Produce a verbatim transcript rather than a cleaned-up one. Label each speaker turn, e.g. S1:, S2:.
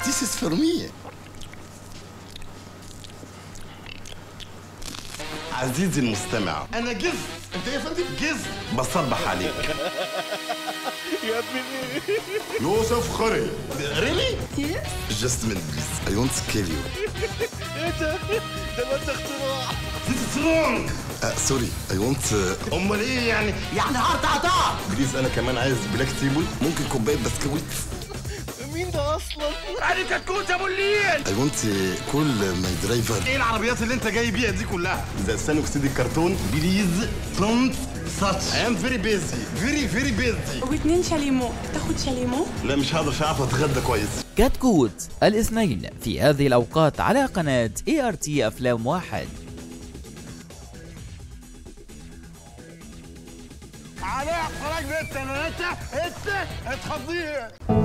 S1: This is for me. عزيزي المستمع، أنا جز، أنت يا فندم جز بصبح عليك.
S2: يا ابني
S1: يوسف خري.
S3: Really?
S1: Yes. Just a minute please. I want to kill you.
S2: ايه ده؟ ده الواد ده اختراع.
S1: This is wrong. Uh, sorry. I want. Uh... أمال إيه يعني؟
S3: يعني هارت عطاء.
S1: بليز أنا كمان عايز بلاك تيبل، ممكن كوباية بسكويت.
S2: مين ده اصلا؟ يعني كتكوت ابو الليل.
S1: I want to call my driver.
S4: ايه العربيات اللي انت جاي بيها دي كلها؟
S1: إذا ثاني أكسيد الكرتون بليز دونت ساتش.
S4: I am very busy very very busy.
S5: واثنين شاليمو، تاخد شاليمو؟
S1: لا مش هقدر، مش هعرف أتغدى كويس.
S6: كتكوت الاثنين في هذه الأوقات على قناة إيه آر تي أفلام واحد.
S4: عليك خرج بنت انا انت انت اتخضيه.